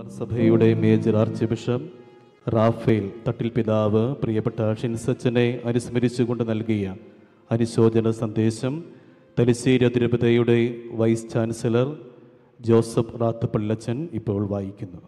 സഭയുടെ major archbishop Raphael Thattil പിതാവ് പ്രിയപ്പെട്ട ഷിൻസച്ചനെ അനുസ്മരിച്ചുകൊണ്ട് നൽകിയ അനുശോചന സന്ദേശം തലശ്ശേരി അതിരൂപതയുടെ വൈസ് ചാൻസലർ ജോസഫ് റാത്തപ്പള്ളച്ചൻ ഇപ്പോൾ വായിക്കുന്നു.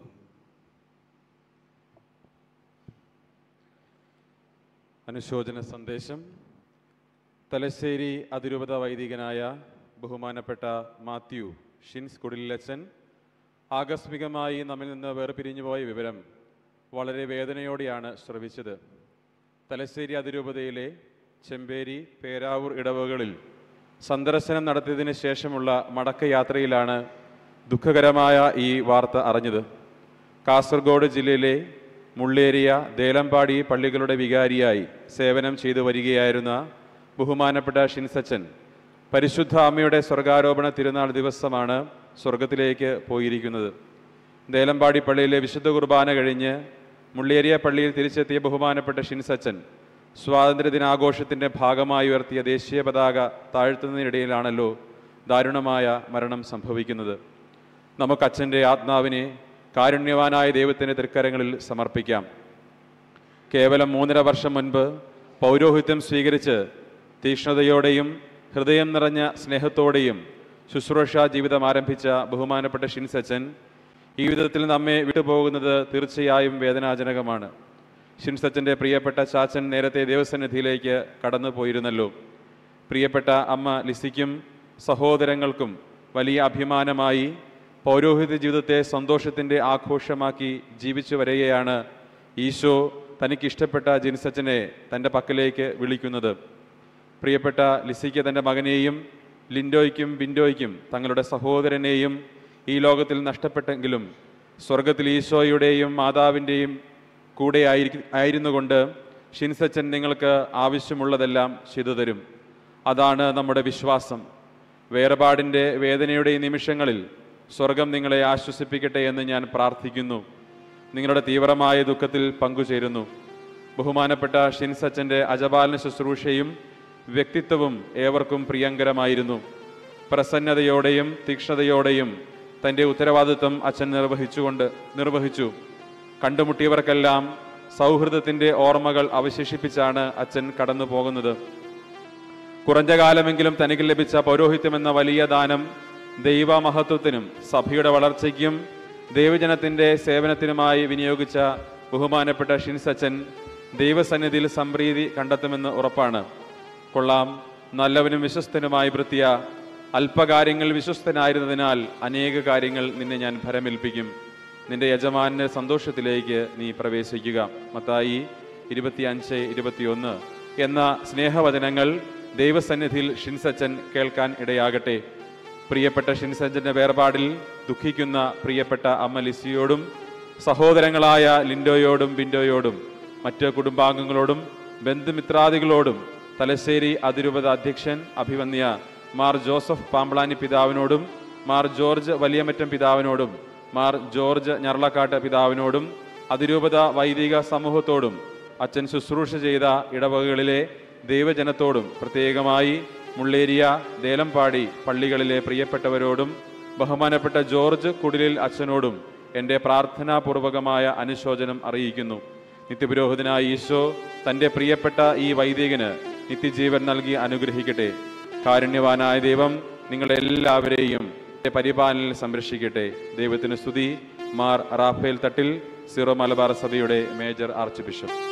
അനുശോചന സന്ദേശം. തലശ്ശേരി അതിരൂപത വൈദികനായ ബഹുമാനപ്പെട്ട മാത്യു ഷിൻസ് കുടിലച്ചൻ ആകസ്മികമായി നമ്മിൽ നിന്ന് വേർപിരിഞ്ഞുപോയ വിവരം വളരെ വേദനയോടെയാണ് ശ്രവിച്ചത്. തലശ്ശേരി അതിരൂപതയിലെ ചെമ്പേരി, പേരാവൂർ ഇടവകളിൽ സന്ദർശനം നടത്തിയതിന് ശേഷമുള്ള മടക്കയാത്രയിലാണ് ദുഃഖകരമായ ഈ വാർത്ത അറിഞ്ഞത്. കാസർഗോഡ് ജില്ലയിലെ മുള്ളേരിയ, ദേലമ്പാടി പള്ളികളുടെ വികാരിയായി സേവനം ചെയ്തു വരികയായിരുന്ന ബഹുമാനപ്പെട്ട ഷിൻസച്ചൻ പരിശുദ്ധ അമ്മയുടെ സ്വർഗാരോപണ തിരുനാൾ ദിവസമാണ് സ്വർഗത്തിലേക്ക് പോയിരിക്കുന്നത്. ദേലമ്പാടി പള്ളിയിലെ വിശുദ്ധ കുർബാന കഴിഞ്ഞ് മുള്ളേരിയ പള്ളിയിൽ തിരിച്ചെത്തിയ ബഹുമാനപ്പെട്ട ഷിൻസച്ചൻ സ്വാതന്ത്ര്യദിനാഘോഷത്തിൻ്റെ ഭാഗമായി ഉയർത്തിയ ദേശീയ പതാക താഴ്ത്തുന്നതിനിടയിലാണല്ലോ ദാരുണമായ മരണം സംഭവിക്കുന്നത്. നമുക്ക് അച്ഛൻ്റെ ആത്മാവിനെ കാരുണ്യവാനായ ദൈവത്തിൻ്റെ തൃക്കരങ്ങളിൽ സമർപ്പിക്കാം. കേവലം 3.5 വർഷം മുൻപ് പൗരോഹിത്യം സ്വീകരിച്ച് തീക്ഷ്ണതയോടെയും ഹൃദയം നിറഞ്ഞ സ്നേഹത്തോടെയും ശുശ്രൂഷാ ജീവിതം ആരംഭിച്ച ബഹുമാനപ്പെട്ട ഷിൻസച്ചൻ ഈ വിധത്തിൽ നമ്മെ വിട്ടുപോകുന്നത് തീർച്ചയായും വേദനാജനകമാണ്. ഷിൻസച്ചൻ്റെ പ്രിയപ്പെട്ട ചാച്ചൻ നേരത്തെ ദേവസന്നിധിയിലേക്ക് കടന്നു പോയിരുന്നല്ലോ. പ്രിയപ്പെട്ട അമ്മ ലിസിക്കും സഹോദരങ്ങൾക്കും വലിയ അഭിമാനമായി പൗരോഹിത്യ ജീവിതത്തെ സന്തോഷത്തിൻ്റെ ആഘോഷമാക്കി ജീവിച്ചു വരികയാണ് ഈശോ തനിക്കിഷ്ടപ്പെട്ട ജിൻസച്ചനെ തൻ്റെ പക്കലേക്ക് വിളിക്കുന്നത്. പ്രിയപ്പെട്ട ലിസിക്ക് തൻ്റെ മകനെയും ലിൻഡോയ്ക്കും ബിൻഡോയ്ക്കും തങ്ങളുടെ സഹോദരനെയും ഈ ലോകത്തിൽ നഷ്ടപ്പെട്ടെങ്കിലും സ്വർഗത്തിൽ ഈശോയുടെയും മാതാവിൻ്റെയും കൂടെ ആയിരുന്നുകൊണ്ട് ഷിൻസച്ചൻ നിങ്ങൾക്ക് ആവശ്യമുള്ളതെല്ലാം ചെയ്തു തരും. അതാണ് നമ്മുടെ വിശ്വാസം. വേർപാടിൻ്റെ വേദനയുടെ നിമിഷങ്ങളിൽ സ്വർഗം നിങ്ങളെ ആശ്വസിപ്പിക്കട്ടെ എന്ന് ഞാൻ പ്രാർത്ഥിക്കുന്നു. നിങ്ങളുടെ തീവ്രമായ ദുഃഖത്തിൽ പങ്കുചേരുന്നു. ബഹുമാനപ്പെട്ട ഷിൻസച്ചൻ്റെ അജപാലന ശുശ്രൂഷയും വ്യക്തിത്വവും ഏവർക്കും പ്രിയങ്കരമായിരുന്നു. പ്രസന്നതയോടെയും തീക്ഷ്ണതയോടെയും തൻ്റെ ഉത്തരവാദിത്വം അച്ഛൻ നിർവഹിച്ചു. കണ്ടുമുട്ടിയവർക്കെല്ലാം സൗഹൃദത്തിൻ്റെ ഓർമ്മകൾ അവശേഷിപ്പിച്ചാണ് അച്ഛൻ കടന്നു പോകുന്നത്. കുറഞ്ഞ കാലമെങ്കിലും തനിക്ക് ലഭിച്ച പൗരോഹിത്യം എന്ന വലിയ ദാനം ദൈവമഹത്വത്തിനും സഭയുടെ വളർച്ചയ്ക്കും ദൈവജനത്തിൻ്റെ സേവനത്തിനുമായി വിനിയോഗിച്ച ബഹുമാനപ്പെട്ട ഷിൻസച്ചൻ ദൈവസന്നിധിയിൽ സംപ്രീതി കണ്ടെത്തുമെന്ന് ഉറപ്പാണ്. കൊള്ളാം, നല്ലവനും വിശ്വസ്തനുമായി ഭൃത്യ, അല്പകാര്യങ്ങൾ വിശ്വസ്തനായിരുന്നതിനാൽ അനേക കാര്യങ്ങൾ നിന്നെ ഞാൻ ഭരമേൽപ്പിക്കും. നിന്റെ യജമാനന്റെ സന്തോഷത്തിലേക്ക് നീ പ്രവേശിക്കുക. മത്തായി 25:21 എന്ന സ്നേഹവചനങ്ങൾ ദൈവസന്നിധിയിൽ ഷിൻസച്ചൻ കേൾക്കാൻ ഇടയാകട്ടെ. പ്രിയപ്പെട്ട ഷിൻസച്ചൻ്റെ വേർപാടിൽ ദുഃഖിക്കുന്ന പ്രിയപ്പെട്ട അമ്മ ലിസിയോടും സഹോദരങ്ങളായ ലിൻഡോയോടും ബിൻഡോയോടും മറ്റ് കുടുംബാംഗങ്ങളോടും ബന്ധുമിത്രാദികളോടും തലശ്ശേരി അതിരൂപത അധ്യക്ഷൻ അഭിവന്യ മാർ ജോസഫ് പാമ്പ്ളാനി പിതാവിനോടും മാർ ജോർജ് വലിയമറ്റം പിതാവിനോടും മാർ ജോർജ് ഞർളക്കാട്ട് പിതാവിനോടും അതിരൂപത വൈദിക സമൂഹത്തോടും അച്ഛൻ ശുശ്രൂഷ ചെയ്ത ഇടവകകളിലെ ദൈവജനത്തോടും പ്രത്യേകമായി മുള്ളേരിയ, ദേലമ്പാടി പള്ളികളിലെ പ്രിയപ്പെട്ടവരോടും ബഹുമാനപ്പെട്ട ജോർജ് കുടിലിൽ അച്ഛനോടും എൻ്റെ പ്രാർത്ഥനാപൂർവകമായ അനുശോചനം അറിയിക്കുന്നു. നിത്യപുരോഹിതനായ ഈശോ തൻ്റെ പ്രിയപ്പെട്ട ഈ വൈദികന് നിത്യജീവൻ നൽകി അനുഗ്രഹിക്കട്ടെ. കാരുണ്യവാനായ ദൈവം നിങ്ങളെല്ലാവരെയും പരിപാലനയിൽ സംരക്ഷിക്കട്ടെ. ദൈവത്തിന് സ്തുതി. മാർ റാഫേൽ തട്ടിൽ, സിറോ മലബാർ സഭയുടെ മേജർ ആർച്ച് ബിഷപ്പ്.